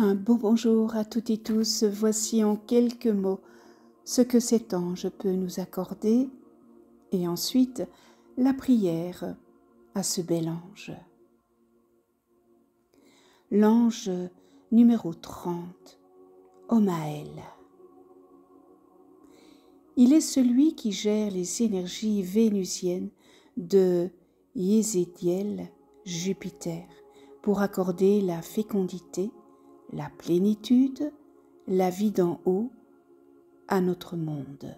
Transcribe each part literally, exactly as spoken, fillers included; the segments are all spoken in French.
Un bon bonjour à toutes et tous. Voici en quelques mots ce que cet ange peut nous accorder et ensuite la prière à ce bel ange. L'ange numéro trente, Omaël. Il est celui qui gère les énergies vénusiennes de Yézédiel, Jupiter, pour accorder la fécondité, la plénitude, la vie d'en haut à notre monde.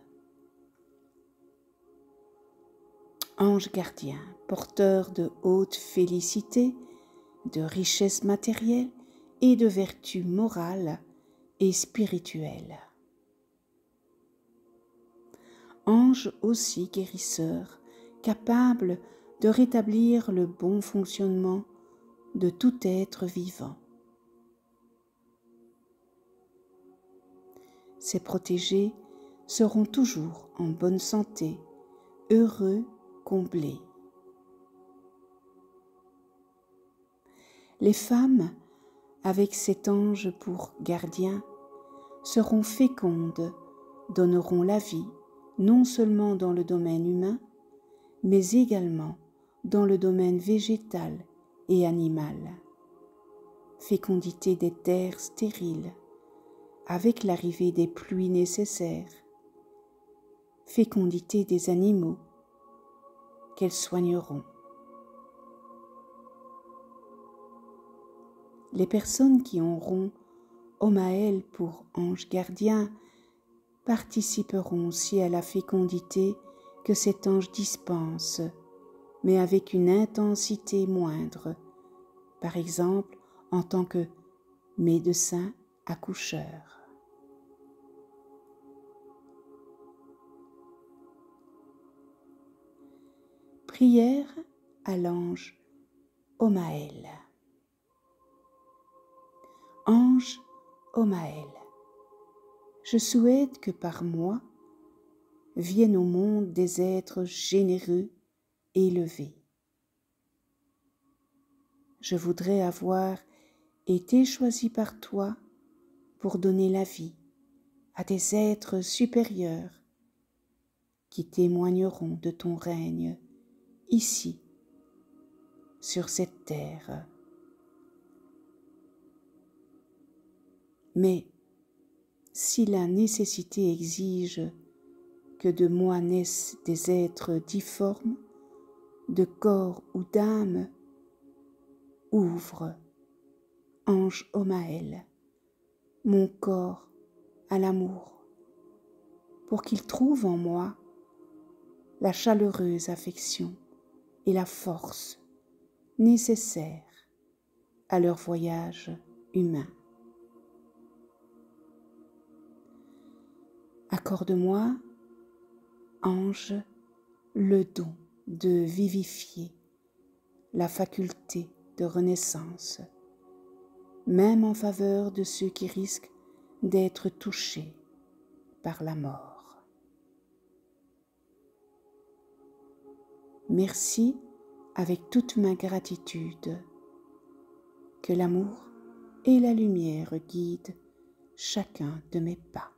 Ange gardien, porteur de haute félicité, de richesse matérielle et de vertus morales et spirituelles. Ange aussi guérisseur, capable de rétablir le bon fonctionnement de tout être vivant. Ses protégés seront toujours en bonne santé, heureux, comblés. Les femmes, avec cet ange pour gardien, seront fécondes, donneront la vie, non seulement dans le domaine humain, mais également dans le domaine végétal et animal. Fécondité des terres stériles, avec l'arrivée des pluies nécessaires, fécondité des animaux qu'elles soigneront. Les personnes qui auront Omaël pour ange gardien participeront aussi à la fécondité que cet ange dispense, mais avec une intensité moindre, par exemple en tant que médecin accoucheur. Prière à l'ange Omaël. Ange Omaël, je souhaite que par moi viennent au monde des êtres généreux et élevés. Je voudrais avoir été choisi par toi pour donner la vie à des êtres supérieurs qui témoigneront de ton règne ici, sur cette terre. Mais si la nécessité exige que de moi naissent des êtres difformes, de corps ou d'âme, ouvre, ange Omaël, mon corps à l'amour, pour qu'il trouve en moi la chaleureuse affection et la force nécessaires à leur voyage humain. Accorde-moi, ange, le don de vivifier, la faculté de renaissance, même en faveur de ceux qui risquent d'être touchés par la mort. Merci avec toute ma gratitude. Que l'amour et la lumière guident chacun de mes pas.